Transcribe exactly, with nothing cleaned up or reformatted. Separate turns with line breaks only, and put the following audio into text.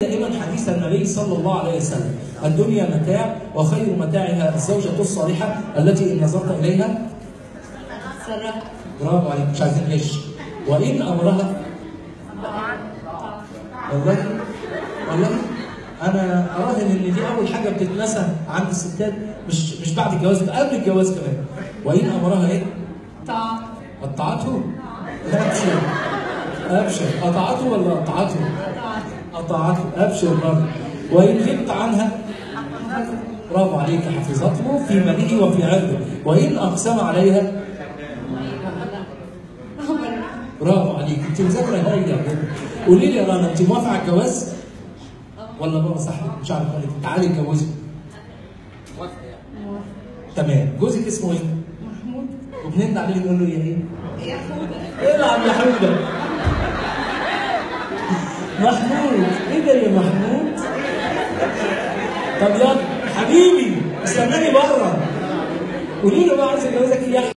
دائما حديث النبي صلى الله عليه وسلم: الدنيا متاع وخير متاعها الزوجة الصالحة التي إن نظرت إليها
سرها.
برافو عليك، مش عايزين غش. وإن أمرها والله والله أنا أراهن إن دي أول حاجة بتتنسى عند الستات، مش مش بعد الجواز، ده قبل الجواز كمان. وإن أمرها إيه؟
طاعة.
أطاعته؟ أبشر أبشر، أطاعته ولا أطاعته؟ أطاعته، أبشر برضه. وإن غبت عنها برافو عليك، حفظته في ماله وفي عرضه. وإن أقسم عليها برافو عليك، أنت مذاكرة هايلة بجد. قولي لي يا رنا، أنت موافقة على الجواز؟ ولا بابا صاحبك مش عارف قال لك تعالي اتجوزي؟
موافقة يعني.
تمام، جوزك اسمه إيه؟
محمود.
وبنند عليه نقول له يا إيه؟
يا حودة.
العب يا حودة. محمود، إيه ده يا محمود؟ طب يلا حبيبي استناني بره. قولي له بقى عايز اتجوزك ايه يا